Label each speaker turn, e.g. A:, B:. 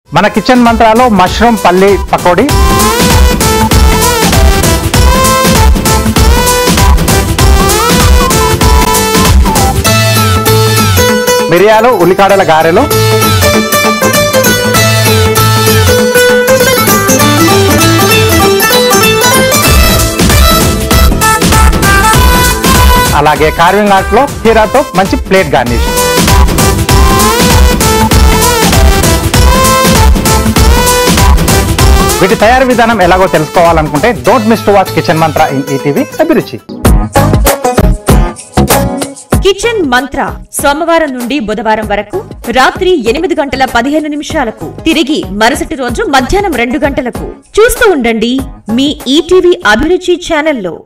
A: మన kitchen మంత్రాలో mushroom పల్లి పకోడీ, మిరియాలు ఉల్లికాడల గారెలు, అలాగే కార్వింగ్ ఆర్ట్ లో హీరాతో మంచి ప్లేట్ గార్నిష్. వీటి తయారీ విధానం ఎలాగో తెలుసుకోవాలనుకుంటే don't miss to watch Kitchen Mantra in ETV Abhiruchi.
B: Kitchen Mantra సోమవారం నుండి బుధవారం వరకు రాత్రి 8:15 తిరిగి మరుసటి రోజు మధ్యాహ్నం 2 గంటలకు చూస్తూ ఉండండి మీ ఈటీవీ అభిరుచి ఛానల్లో.